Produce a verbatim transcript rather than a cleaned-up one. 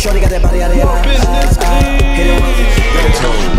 Shorty got that body out of your mind. Business Hit it once.